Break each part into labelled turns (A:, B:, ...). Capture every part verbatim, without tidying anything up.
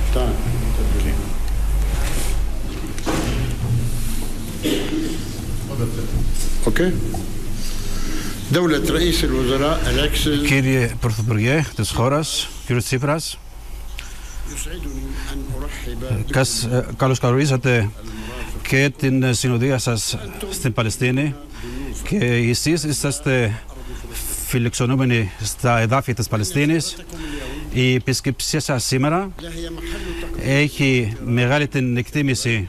A: Okay.
B: Κύριε Πρωθυπουργέ της χώρας, κύριε Τσίπρας, καλωσορίζατε και την συνοδεία σας στην Παλαιστίνη και εσείς είσαστε φιλοξενούμενοι στα εδάφη της Παλαιστίνης. Η επισκεψία σας σήμερα έχει μεγάλη την εκτίμηση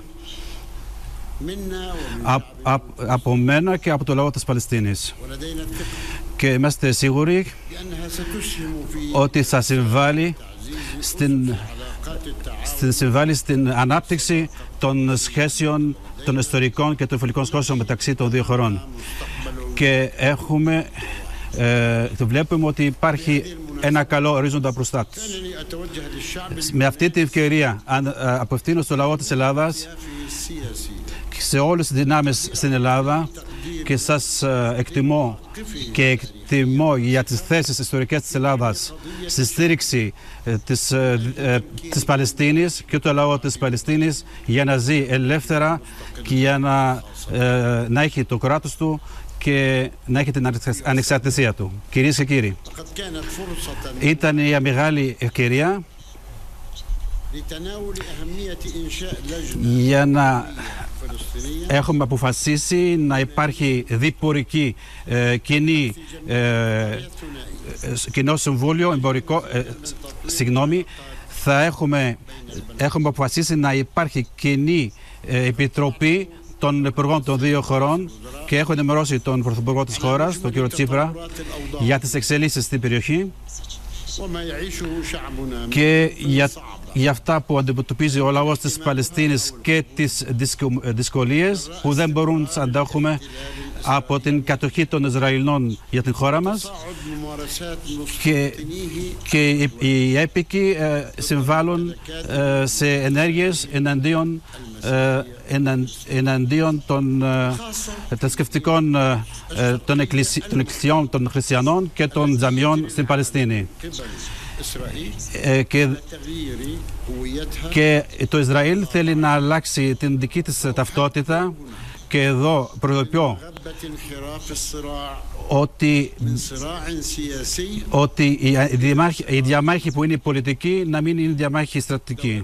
B: από μένα και από το λαό της Παλαιστίνης και είμαστε σίγουροι ότι θα συμβάλλει στην, στην, συμβάλλει στην ανάπτυξη των σχέσεων των ιστορικών και των φιλικών σχέσεων μεταξύ των δύο χωρών και έχουμε ε, βλέπουμε ότι υπάρχει ένα καλό ορίζοντα μπροστά τους. Με αυτή την ευκαιρία απευθύνω στο λαό της Ελλάδας, σε όλες τις δυνάμεις στην Ελλάδα και σας εκτιμώ και εκτιμώ για τις θέσεις ιστορικές της Ελλάδας στη στήριξη της, της Παλαιστίνης και του λαού της Παλαιστίνης για να ζει ελεύθερα και για να, να έχει το κράτος του και να έχει την ανεξαρτησία του. Κυρίες και κύριοι, ήταν μια μεγάλη ευκαιρία για να έχουμε αποφασίσει να υπάρχει διπορική ε, κοινή, ε, κοινό συμβούλιο εμπορικό, ε, συγγνώμη, θα έχουμε, έχουμε αποφασίσει να υπάρχει κοινή ε, επιτροπή των υπουργών των δύο χωρών και έχω ενημερώσει τον Πρωθυπουργό της χώρας, τον κύριο Τσίπρα, για τις εξελίξεις στην περιοχή και για, για αυτά που αντιμετωπίζει ο λαός της Παλαιστίνης και τις δυσκολίες που δεν μπορούν να αντέχουμε από την κατοχή των Ισραηλινών για την χώρα μας και, και οι, οι έπικοι ε, συμβάλλουν ε, σε ενέργειες εναντίον, ε, εναν, εναντίον των ε, θρησκευτικών ε, των, εκκλησι, των εκκλησιών των χριστιανών και των τζαμιών στην Παλαιστίνη. Ε, και, και το Ισραήλ θέλει να αλλάξει την δική της ταυτότητα και εδώ προειδοποιώ ότι, ότι οι, διαμάχοι, οι διαμάχοι που είναι πολιτικοί να μην είναι διαμάχοι στρατικοί.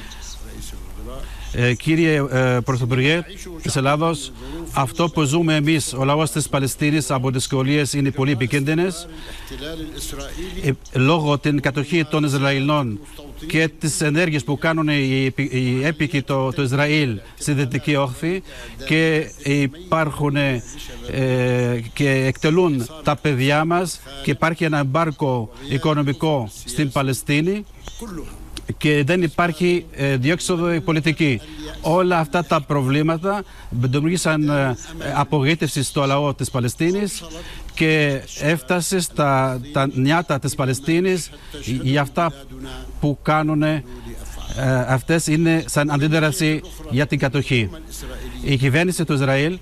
B: Ε, κύριε ε, Πρωθυπουργέ της Ελλάδος, αυτό που ζούμε εμείς, ο λαός της Παλαιστίνης, από δυσκολίες είναι πολύ επικίνδυνες. Ε, λόγω την κατοχή των Ισραηλινών και τις ενέργειες που κάνουν οι, οι έπικοι το, το Ισραήλ στη Δυτική Όχθη και υπάρχουν ε, και εκτελούν τα παιδιά μας και υπάρχει ένα εμπάρκο οικονομικό στην Παλαιστίνη και δεν υπάρχει ε, διέξοδο πολιτική. Όλα αυτά τα προβλήματα δημιούργησαν ε, απογοήτευση στο λαό της Παλαιστίνης και έφτασε στα τα νιάτα της Παλαιστίνης για αυτά που κάνουν ε, αυτές είναι σαν αντίδραση για την κατοχή. Η κυβέρνηση του Ισραήλ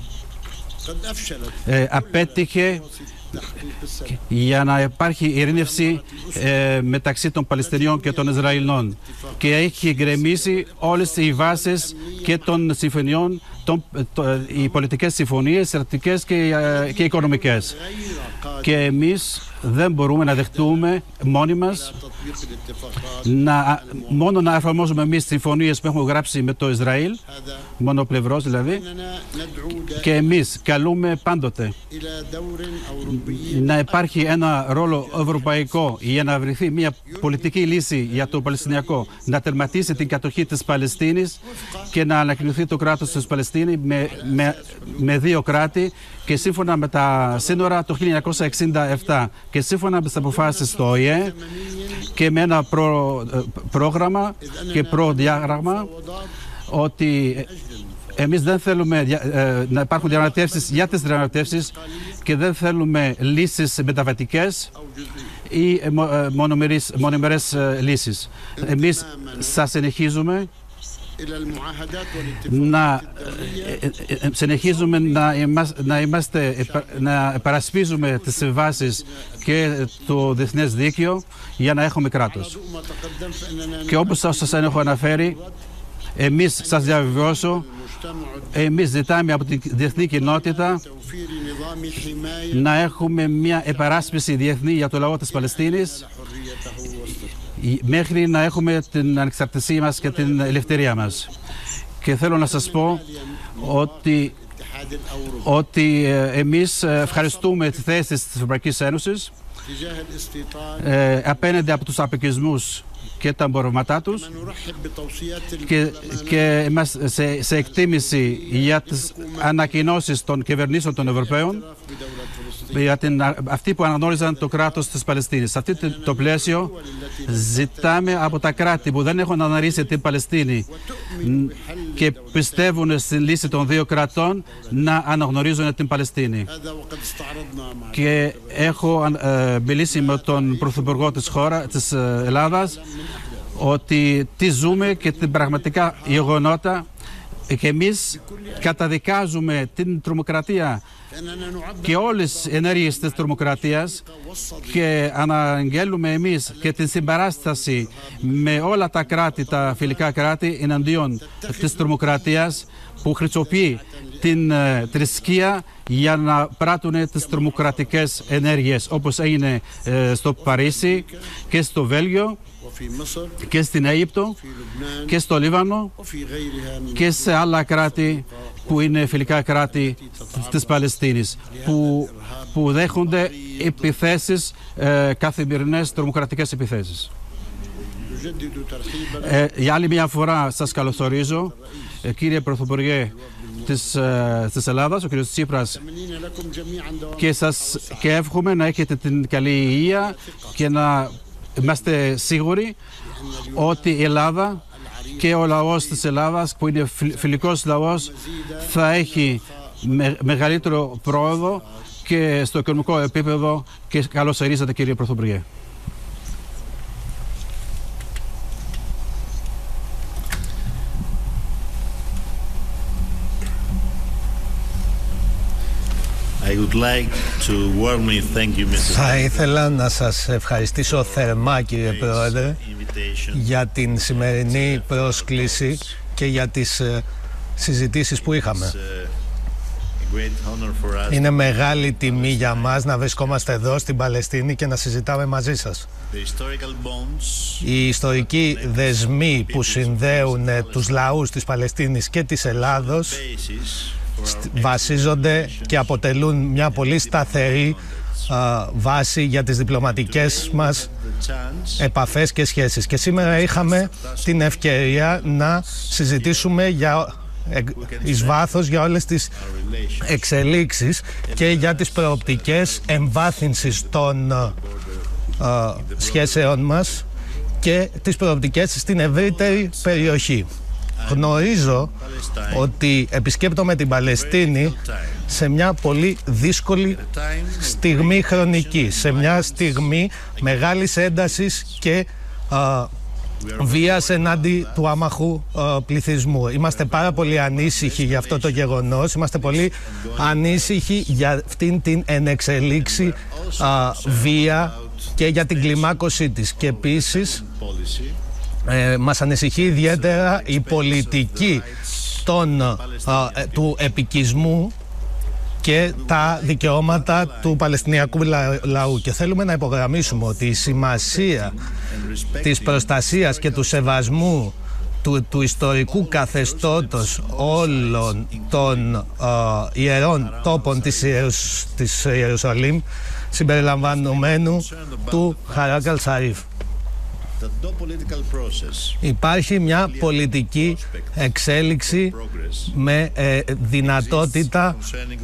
B: ε, απέτυχε για να υπάρχει ειρήνευση ε, μεταξύ των Παλαιστινίων και των Ισραηλινών και έχει γκρεμίσει όλες οι βάσεις και των συμφωνιών, των, το, οι πολιτικές συμφωνίες, στρατιωτικές και, ε, και οικονομικές. Και εμείς δεν μπορούμε να δεχτούμε μόνοι μας να, μόνο να εφαρμόζουμε εμείς συμφωνίες που έχουμε γράψει με το Ισραήλ, μονοπλευρός δηλαδή, και εμείς καλούμε πάντοτε να υπάρχει ένα ρόλο ευρωπαϊκό για να βρεθεί μια πολιτική λύση για το Παλαιστινιακό, να τερματίσει την κατοχή της Παλαιστίνης και να ανακοινωθεί το κράτος της Παλαιστίνης με, με, με δύο κράτη και σύμφωνα με τα σύνορα το χίλια εννιακόσια εξήντα επτά και σύμφωνα με τις αποφάσεις του Ο Η Ε και με ένα προ, πρόγραμμα και προδιάγραμμα ότι εμείς δεν θέλουμε ε, να υπάρχουν διαπραγματεύσεις για τις διαπραγματεύσεις και δεν θέλουμε λύσεις μεταβατικές ή μονομερείς, μονομερές λύσεις. Εμείς σας συνεχίζουμε να συνεχίζουμε να είμαστε, να, είμαστε, να επαρασπίζουμε τις συμβάσεις και το διεθνές δίκαιο για να έχουμε κράτος. Και όπως σας έχω αναφέρει, εμείς σας διαβεβαιώσω, εμείς ζητάμε από τη διεθνή κοινότητα να έχουμε μια επαράσπιση διεθνή για το λαό της Παλαιστίνης μέχρι να έχουμε την ανεξαρτησία μας και την ελευθερία μας. Και θέλω να σας πω ότι, ότι εμείς ευχαριστούμε τη θέση της Ευρωπαϊκής Ένωσης ε, απέναντι από τους αποκλεισμούς και τα εμπορεύματά τους και, και είμαστε σε, σε εκτίμηση για τις ανακοινώσεις των κυβερνήσεων των Ευρωπαίων για την, αυτοί που αναγνώριζαν το κράτος της Παλαιστίνης. Σε αυτό το πλαίσιο ζητάμε από τα κράτη που δεν έχουν αναγνωρίσει την Παλαιστίνη και πιστεύουν στην λύση των δύο κρατών να αναγνωρίζουν την Παλαιστίνη. Και έχω ε, μιλήσει με τον Πρωθυπουργό της χώρας της Ελλάδας ότι τι ζούμε και την πραγματικά γεγονότα και εμείς καταδικάζουμε την τρομοκρατία και όλες τις ενέργειες της τρομοκρατίας και αναγγέλουμε εμείς και την συμπαράσταση με όλα τα κράτη, τα φιλικά κράτη εναντίον της τρομοκρατίας που χρησιμοποιεί την ε, θρησκεία για να πράττουν τις τρομοκρατικές ενέργειες όπως έγινε ε, στο Παρίσι και στο Βέλγιο και στην Αίγυπτο και στο Λίβανο και σε άλλα κράτη που είναι φιλικά κράτη της Παλαιστίνης που, που δέχονται επιθέσεις, ε, καθημερινές τρομοκρατικές επιθέσεις. Ε, για άλλη μια φορά σας καλωσορίζω, ε, κύριε Πρωθυπουργέ της, ε, της Ελλάδας, ο κύριος Τσίπρας, και, σας, και εύχομαι να έχετε την καλή υγεία και να είμαστε σίγουροι ότι η Ελλάδα και ο λαός της Ελλάδας, που είναι φιλικός λαός, θα έχει με, μεγαλύτερο πρόοδο και στο οικονομικό επίπεδο. Και καλώς ορίσατε, κύριε Πρωθυπουργέ.
C: I would like to warmly thank you, Mister
D: Θα ήθελα να σας ευχαριστήσω θερμά, κύριε Πρόεδρε, για την σημερινή πρόσκληση και για τις συζητήσεις που είχαμε. Είναι μεγάλη τιμή για μας να βρισκόμαστε εδώ στην Παλαιστίνη και να συζητάμε μαζί σας. Οι ιστορικοί δεσμοί που συνδέουν τους λαούς της Παλαιστίνης και της Ελλάδος βασίζονται και αποτελούν μια πολύ σταθερή α, βάση για τις διπλωματικές μας επαφές και σχέσεις. Και σήμερα είχαμε την ευκαιρία να συζητήσουμε για, εις βάθος για όλες τις εξελίξεις και για τις προοπτικές εμβάθυνσης των α, α, σχέσεων μας και τις προοπτικές στην ευρύτερη περιοχή. Γνωρίζω ότι επισκέπτομαι την Παλαιστίνη σε μια πολύ δύσκολη στιγμή χρονική, σε μια στιγμή μεγάλης έντασης και α, βίας εναντί του άμαχου α, πληθυσμού. Είμαστε πάρα πολύ ανήσυχοι για αυτό το γεγονός, είμαστε πολύ ανήσυχοι για αυτήν την ενεξελίξη α, βία και για την κλιμάκωσή της. Και επίσης Ε, μας ανησυχεί ιδιαίτερα η πολιτική των, α, του επικισμού και τα δικαιώματα του Παλαιστινιακού λαού. Και θέλουμε να υπογραμμίσουμε ότι η σημασία της προστασίας και του σεβασμού του, του ιστορικού καθεστώτος όλων των α, ιερών τόπων της, Ιερουσ, της Ιερουσαλήμ, συμπεριλαμβανομένου του Χαράκ Αλ-Σαρίφ. Υπάρχει μια πολιτική εξέλιξη με ε, δυνατότητα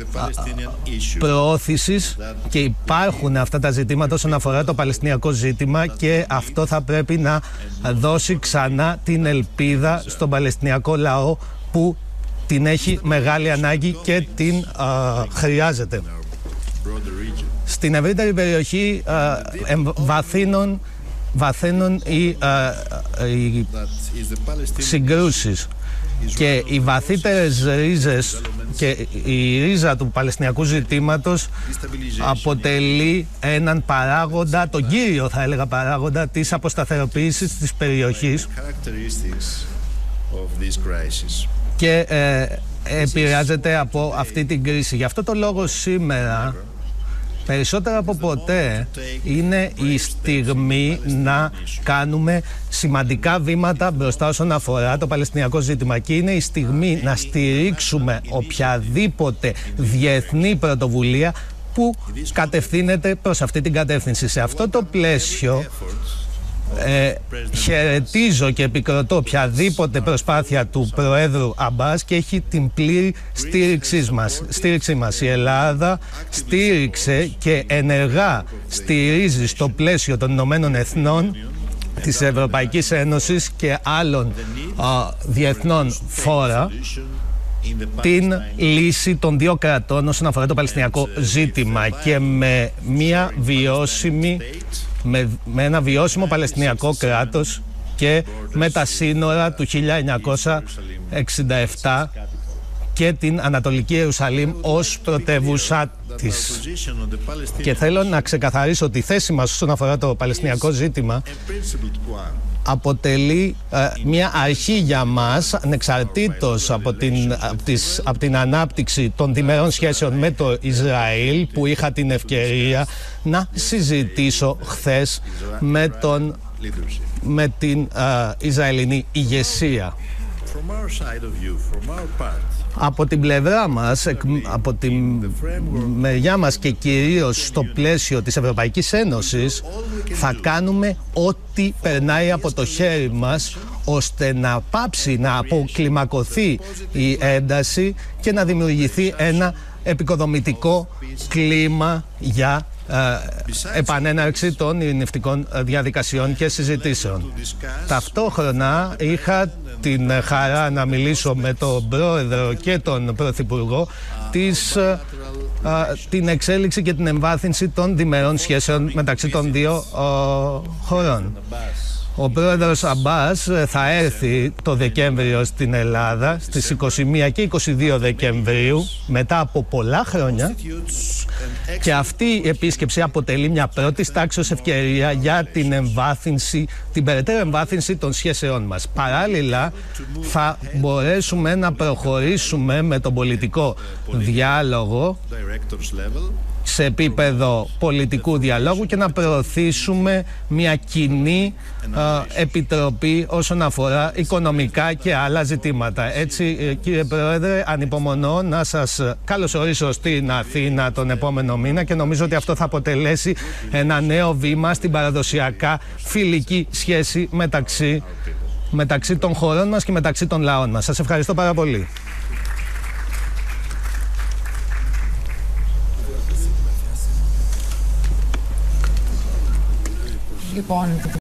D: προώθησης και υπάρχουν αυτά τα ζητήματα όσον αφορά το παλαιστινιακό ζήτημα και αυτό θα πρέπει να δώσει ξανά την ελπίδα στον παλαιστινιακό λαό που την έχει μεγάλη ανάγκη και την α, χρειάζεται. Στην ευρύτερη περιοχή εμβαθύνουν βαθαίνουν οι, ε, οι συγκρούσεις και οι βαθύτερες ρίζες και η ρίζα του Παλαιστινιακού ζητήματος αποτελεί έναν παράγοντα, τον κύριο θα έλεγα παράγοντα της αποσταθεροποίησης της περιοχής και ε, επηρεάζεται από αυτή την κρίση. Γι' αυτό το λόγο σήμερα περισσότερο από ποτέ είναι η στιγμή να κάνουμε σημαντικά βήματα μπροστά όσον αφορά το Παλαιστινιακό ζήτημα και είναι η στιγμή να στηρίξουμε οποιαδήποτε διεθνή πρωτοβουλία που κατευθύνεται προς αυτή την κατεύθυνση. Σε αυτό το πλαίσιο Ε, χαιρετίζω και επικροτώ οποιαδήποτε προσπάθεια του Προέδρου Αμπάς και έχει την πλήρη στήριξή μας. Στήριξή μας. Η Ελλάδα στήριξε και ενεργά στηρίζει στο πλαίσιο των Ηνωμένων Εθνών, της Ευρωπαϊκής Ένωσης και άλλων α, διεθνών φόρα την λύση των δύο κρατών όσον αφορά το Παλαιστινιακό ζήτημα και με μια βιώσιμη Με, με ένα βιώσιμο Παλαιστινιακό κράτος και με τα σύνορα του χίλια εννιακόσια εξήντα επτά και την Ανατολική Ιερουσαλήμ ως πρωτεύουσα της. Και θέλω να ξεκαθαρίσω ότι η θέση μας όσον αφορά το Παλαιστινιακό ζήτημα αποτελεί ε, μια αρχή για μας, ανεξαρτήτως από την, από, τις, από την ανάπτυξη των διμερών σχέσεων με το Ισραήλ, που είχα την ευκαιρία να συζητήσω χθες με, τον, με την ε, Ισραηλινή ηγεσία. Από την πλευρά μας, από τη μεριά μας και κυρίως στο πλαίσιο της Ευρωπαϊκής Ένωσης, θα κάνουμε ό,τι περνάει από το χέρι μας ώστε να πάψει, να αποκλιμακωθεί η ένταση και να δημιουργηθεί ένα επικοδομητικό κλίμα για ε, επανέναρξη των ειρηνευτικών διαδικασιών και συζητήσεων. Ταυτόχρονα είχα την χαρά να μιλήσω με τον Πρόεδρο και τον Πρωθυπουργό της, α, την εξέλιξη και την εμβάθυνση των διμερών σχέσεων μεταξύ των δύο α, χωρών. Ο πρόεδρος Αμπάς θα έρθει το Δεκέμβριο στην Ελλάδα στις είκοσι μία και είκοσι δύο Δεκεμβρίου μετά από πολλά χρόνια και αυτή η επίσκεψη αποτελεί μια πρώτη τάξης ευκαιρία για την εμβάθυνση, την περαιτέρω εμβάθυνση των σχέσεών μας. Παράλληλα θα μπορέσουμε να προχωρήσουμε με τον πολιτικό διάλογο σε επίπεδο πολιτικού διαλόγου και να προωθήσουμε μια κοινή ε, επιτροπή όσον αφορά οικονομικά και άλλα ζητήματα. Έτσι, κύριε Πρόεδρε, ανυπομονώ να σας καλωσορίσω στην Αθήνα τον επόμενο μήνα και νομίζω ότι αυτό θα αποτελέσει ένα νέο βήμα στην παραδοσιακά φιλική σχέση μεταξύ, μεταξύ των χωρών μας και μεταξύ των λαών μας. Σας ευχαριστώ πάρα πολύ.
E: Λοιπόν,